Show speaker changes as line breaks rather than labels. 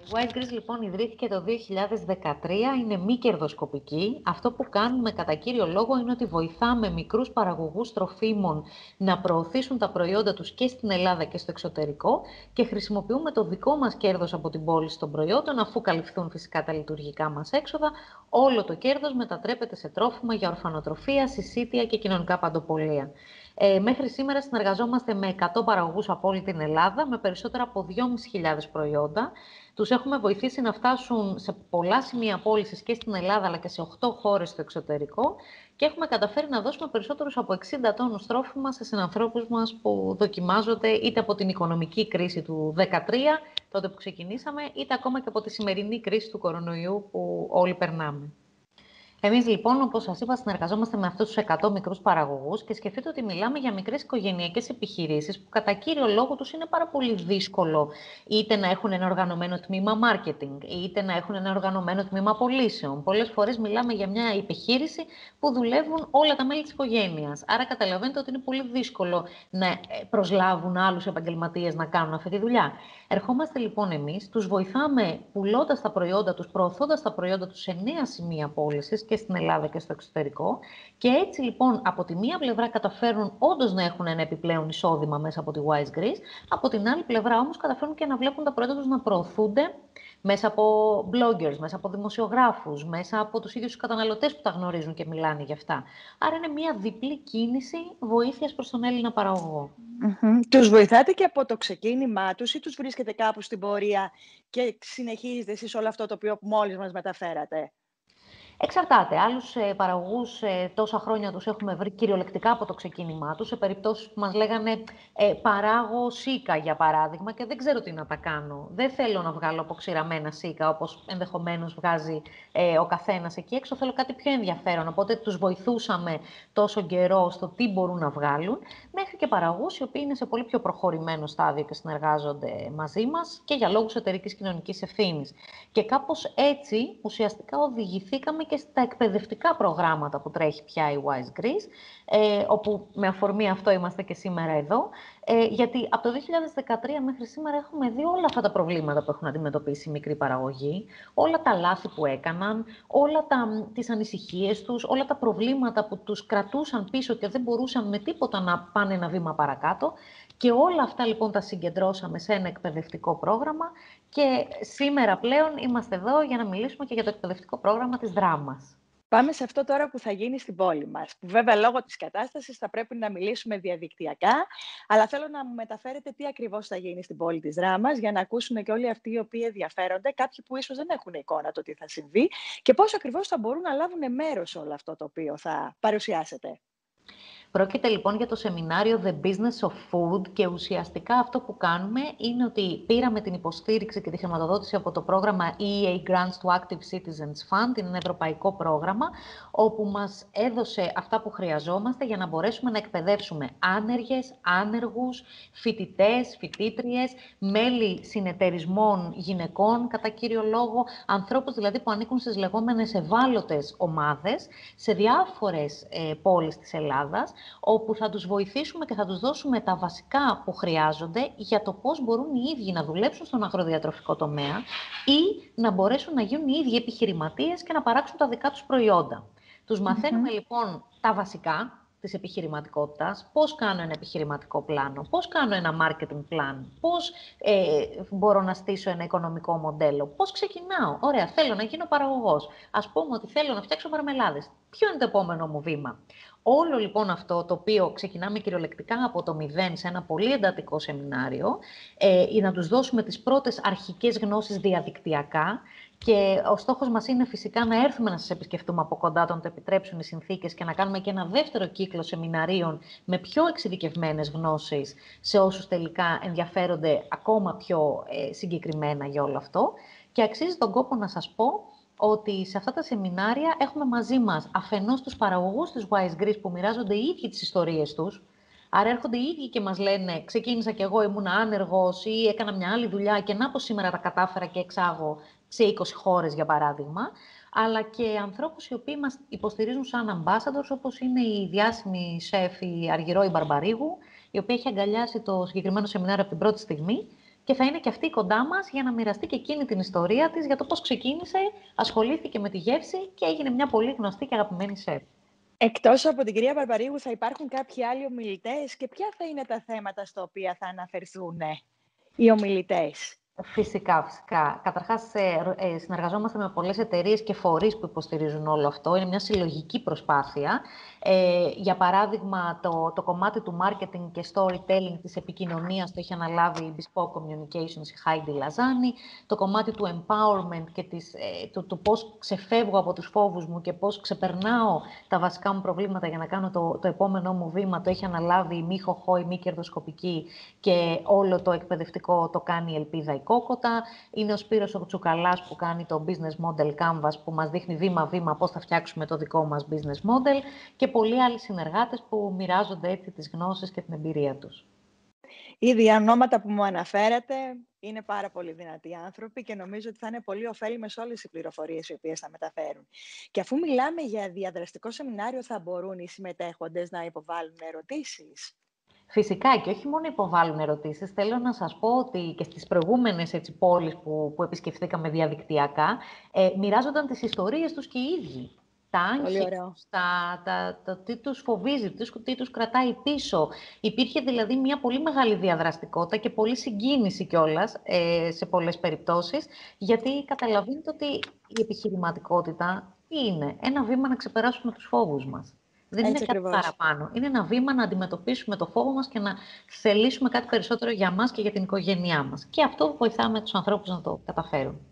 Wise Greece λοιπόν ιδρύθηκε το 2013, είναι μη κερδοσκοπική. Αυτό που κάνουμε κατά κύριο λόγο είναι ότι βοηθάμε μικρούς παραγωγούς τροφίμων να προωθήσουν τα προϊόντα τους και στην Ελλάδα και στο εξωτερικό και χρησιμοποιούμε το δικό μας κέρδος από την πώληση των προϊόντων, αφού καλυφθούν φυσικά τα λειτουργικά μας έξοδα. Όλο το κέρδος μετατρέπεται σε τρόφιμα για ορφανοτροφία, συσίτια και κοινωνικά παντοπολία. Μέχρι σήμερα συνεργαζόμαστε με 100 παραγωγούς από όλη την Ελλάδα, με περισσότερα από 2.500 προϊόντα. Τους έχουμε βοηθήσει να φτάσουν σε πολλά σημεία πώλησης και στην Ελλάδα, αλλά και σε 8 χώρες στο εξωτερικό και έχουμε καταφέρει να δώσουμε περισσότερους από 60 τόνους τρόφιμα σε συνανθρώπους μας που δοκιμάζονται είτε από την οικονομική κρίση του 2013, τότε που ξεκινήσαμε, είτε ακόμα και από τη σημερινή κρίση του κορονοϊού που όλοι περνάμε. Εμείς λοιπόν, όπως σας είπα, συνεργαζόμαστε με αυτούς τους 100 μικρούς παραγωγούς και σκεφτείτε ότι μιλάμε για μικρές οικογενειακές επιχειρήσεις που κατά κύριο λόγο τους είναι πάρα πολύ δύσκολο είτε να έχουν ένα οργανωμένο τμήμα marketing, είτε να έχουν ένα οργανωμένο τμήμα πωλήσεων. Πολλές φορές μιλάμε για μια επιχείρηση που δουλεύουν όλα τα μέλη της οικογένειας. Άρα καταλαβαίνετε ότι είναι πολύ δύσκολο να προσλάβουν άλλους επαγγελματίες να κάνουν αυτή τη δουλειά. Ερχόμαστε λοιπόν εμείς, τους βοηθάμε πουλώντας τα προϊόντα τους, προωθώντας τα προϊόντα τους σε 9 σημεία πώλησης και στην Ελλάδα και στο εξωτερικό. Και έτσι λοιπόν από τη μία πλευρά καταφέρουν όντως να έχουν ένα επιπλέον εισόδημα μέσα από τη Wise Greece, από την άλλη πλευρά όμως καταφέρουν και να βλέπουν τα προϊόντα τους να προωθούνται μέσα από bloggers, μέσα από δημοσιογράφους, μέσα από τους ίδιους τους καταναλωτές που τα γνωρίζουν και μιλάνε γι' αυτά. Άρα είναι μια διπλή κίνηση βοήθειας προς τον Έλληνα παραγωγό.
Τους βοηθάτε και από το ξεκίνημά τους ή τους βρίσκετε κάπου στην πορεία και συνεχίζετε εσείς όλο αυτό το οποίο μόλις μας μεταφέρατε?
Εξαρτάται. Άλλους παραγωγούς τόσα χρόνια τους έχουμε βρει κυριολεκτικά από το ξεκίνημά τους, σε περιπτώσεις που μας λέγανε παράγω σίκα, για παράδειγμα, και δεν ξέρω τι να τα κάνω. Δεν θέλω να βγάλω αποξηραμένα σίκα, όπως ενδεχομένως βγάζει ο καθένας εκεί έξω. Θέλω κάτι πιο ενδιαφέρον. Οπότε τους βοηθούσαμε τόσο καιρό στο τι μπορούν να βγάλουν, μέχρι και παραγωγούς οι οποίοι είναι σε πολύ πιο προχωρημένο στάδιο και συνεργάζονται μαζί μας και για λόγους εταιρικής κοινωνικής ευθύνης. Και κάπως έτσι ουσιαστικά οδηγηθήκαμε και στα εκπαιδευτικά προγράμματα που τρέχει πια η Wise Greece, όπου με αφορμή αυτό είμαστε και σήμερα εδώ, γιατί από το 2013 μέχρι σήμερα έχουμε δει όλα αυτά τα προβλήματα που έχουν αντιμετωπίσει οι μικροί παραγωγοί, όλα τα λάθη που έκαναν, όλα τις ανησυχίες τους, όλα τα προβλήματα που τους κρατούσαν πίσω και δεν μπορούσαν με τίποτα να πάνε ένα βήμα παρακάτω. Και όλα αυτά λοιπόν τα συγκεντρώσαμε σε ένα εκπαιδευτικό πρόγραμμα και σήμερα πλέον είμαστε εδώ για να μιλήσουμε και για το εκπαιδευτικό πρόγραμμα της Δράμας.
Πάμε σε αυτό τώρα που θα γίνει στην πόλη μας, που βέβαια λόγω της κατάστασης θα πρέπει να μιλήσουμε διαδικτυακά, αλλά θέλω να μου μεταφέρετε τι ακριβώς θα γίνει στην πόλη της Δράμας, για να ακούσουν και όλοι αυτοί οι οποίοι ενδιαφέρονται, κάποιοι που ίσως δεν έχουν εικόνα το τι θα συμβεί και πώς ακριβώς θα μπορούν να λάβουν μέρος σε όλο αυτό το οποίο θα παρουσιάσετε.
Πρόκειται λοιπόν για το σεμινάριο The Business of Food και ουσιαστικά αυτό που κάνουμε είναι ότι πήραμε την υποστήριξη και τη χρηματοδότηση από το πρόγραμμα EEA Grants to Active Citizens Fund, είναι ένα ευρωπαϊκό πρόγραμμα, όπου μας έδωσε αυτά που χρειαζόμαστε για να μπορέσουμε να εκπαιδεύσουμε άνεργες, άνεργους, φοιτητές, φοιτήτριες, μέλη συνεταιρισμών γυναικών, κατά κύριο λόγο, ανθρώπους δηλαδή που ανήκουν στις λεγόμενες ευάλωτες ομάδες, σε διάφορες πόλεις της Ελλάδας, όπου θα τους βοηθήσουμε και θα τους δώσουμε τα βασικά που χρειάζονται για το πώς μπορούν οι ίδιοι να δουλέψουν στον αγροδιατροφικό τομέα ή να μπορέσουν να γίνουν οι ίδιοι επιχειρηματίες και να παράξουν τα δικά τους προϊόντα. Τους μαθαίνουμε λοιπόν τα βασικά της επιχειρηματικότητας, πώς κάνω ένα επιχειρηματικό πλάνο, πώς κάνω ένα marketing plan, πώς μπορώ να στήσω ένα οικονομικό μοντέλο, πώς ξεκινάω. Ωραία, θέλω να γίνω παραγωγός. Ας πούμε ότι θέλω να φτιάξω μαρμελάδες. Ποιο είναι το επόμενο μου βήμα? Όλο λοιπόν αυτό το οποίο ξεκινάμε κυριολεκτικά από το μηδέν σε ένα πολύ εντατικό σεμινάριο, για να τους δώσουμε τις πρώτες αρχικές γνώσεις διαδικτυακά. Και ο στόχος μας είναι φυσικά να έρθουμε να σας επισκεφτούμε από κοντά, όταν το επιτρέψουν οι συνθήκες, και να κάνουμε και ένα δεύτερο κύκλο σεμιναρίων με πιο εξειδικευμένες γνώσεις σε όσους τελικά ενδιαφέρονται ακόμα πιο συγκεκριμένα για όλο αυτό. Και αξίζει τον κόπο να σας πω ότι σε αυτά τα σεμινάρια έχουμε μαζί μας αφενός τους παραγωγούς της Wise Greece που μοιράζονται οι ίδιοι τις ιστορίες τους. Άρα έρχονται οι ίδιοι και μας λένε ξεκίνησα κι εγώ, ήμουν άνεργος ή έκανα μια άλλη δουλειά και να πως σήμερα τα κατάφερα και εξάγω σε 20 χώρες για παράδειγμα. Αλλά και ανθρώπους οι οποίοι μας υποστηρίζουν σαν ambassadors, όπως είναι η διάσημη σεφ η Αργυρόη Μπαρμπαρίγου, η οποία έχει αγκαλιάσει το συγκεκριμένο σεμινάριο από την πρώτη στιγμή και θα είναι και αυτή κοντά μας για να μοιραστεί και εκείνη την ιστορία της για το πώς ξεκίνησε, ασχολήθηκε με τη γεύση και έγινε μια πολύ γνωστή και αγαπημένη σεφ.
Εκτός από την κυρία Μπαρμπαρίγου, θα υπάρχουν κάποιοι άλλοι ομιλητές και ποια θα είναι τα θέματα στα οποία θα αναφερθούν οι ομιλητές?
Φυσικά, φυσικά. Καταρχάς, συνεργαζόμαστε με πολλές εταιρείες και φορείς που υποστηρίζουν όλο αυτό. Είναι μια συλλογική προσπάθεια. Για παράδειγμα, το κομμάτι του marketing και storytelling της επικοινωνίας το έχει αναλάβει η Bespoke Communications, η Heidi Lazani. Το κομμάτι του empowerment και του πώς ξεφεύγω από τους φόβους μου και πώς ξεπερνάω τα βασικά μου προβλήματα για να κάνω το επόμενό μου βήμα, το έχει αναλάβει η Μη Χοχό, η Μη Κερδοσκοπική, και όλο το εκπαιδευτικό το κάνει η Ελπίδα η Κόκοτα. Είναι ο Σπύρος ο Τσουκαλάς που κάνει το Business Model Canvas, που μας δείχνει βήμα-βήμα πώς θα φτιάξουμε το δικό μας business model, και πολλοί άλλοι συνεργάτες που μοιράζονται έτσι τις γνώσεις και την εμπειρία τους.
Ήδη ονόματα που μου αναφέρατε είναι πάρα πολύ δυνατοί άνθρωποι και νομίζω ότι θα είναι πολύ ωφέλιμες όλες οι πληροφορίες οι οποίες θα μεταφέρουν. Και αφού μιλάμε για διαδραστικό σεμινάριο, θα μπορούν οι συμμετέχοντες να υποβάλουν ερωτήσεις?
Φυσικά, και όχι μόνο υποβάλλουν ερωτήσεις. Θέλω να σας πω ότι και στις προηγούμενες πόλεις που επισκεφθήκαμε διαδικτυακά, μοιράζονταν τις ιστορίες τους και οι ίδιοι. Τα
Πολύ
άγχη
ωραίο.
τους, το τι τους φοβίζει, τι τους κρατάει πίσω. Υπήρχε δηλαδή μια πολύ μεγάλη διαδραστικότητα και πολύ συγκίνηση κιόλας σε πολλές περιπτώσεις, γιατί καταλαβαίνετε ότι η επιχειρηματικότητα τι είναι? Ένα βήμα να ξεπεράσουμε τους φόβους μας. Δεν είναι
Έτσι
κάτι
ακριβώς.
παραπάνω. Είναι ένα βήμα να αντιμετωπίσουμε το φόβο μας και να θελήσουμε κάτι περισσότερο για μας και για την οικογένειά μας. Και αυτό βοηθάμε τους ανθρώπους να το καταφέρουν.